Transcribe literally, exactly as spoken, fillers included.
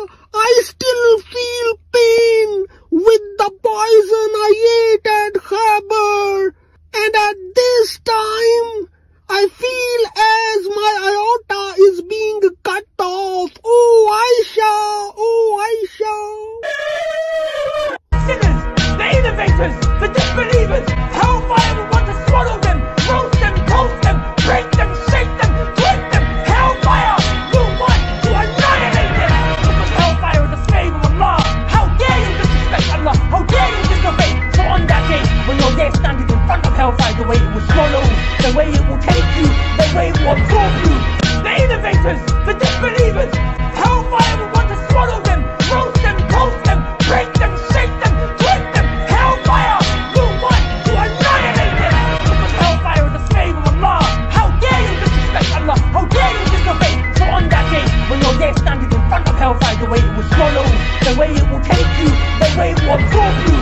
I still feel pain with the poison I ate at Khyber, and at this time, I feel as my aorta is being cut off. Oh Aisha, oh Aisha. Sinners, the innovators, the disbelievers, hellfire will want to swallow them, roast them, toast them, break them, shake them, twist them. Hellfire will want to annihilate them. Because hellfire is a slave of Allah. How dare you disrespect Allah? How dare you disobey? So on that day, when you're there standing in front of hellfire, the way it will swallow, the way it will take you, the way it will absorb you. The innovators, the disbelievers, hellfire will want to swallow them, roast them, toast them, break them, shake them, twist them. Hellfire will want to annihilate them. Because hellfire is a slave of Allah. How dare you disrespect Allah? How dare you disobey? So on that day, when you're there standing in front of hellfire, the way it will swallow, the way it will take you, the way it will absorb you.